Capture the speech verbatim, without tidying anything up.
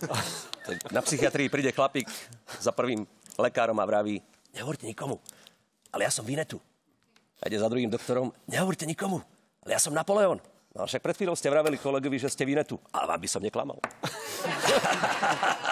Na psychiatrii príde chlapík za prvým lekárom a vraví, nehovorte nikomu, ale ja som Vinetu. A ide za druhým doktorom, nehovorte nikomu, ale ja som Napoleon. No však pred chvíľou ste vraveli kolegovi, že ste Vinetu, ale vám by som neklamal.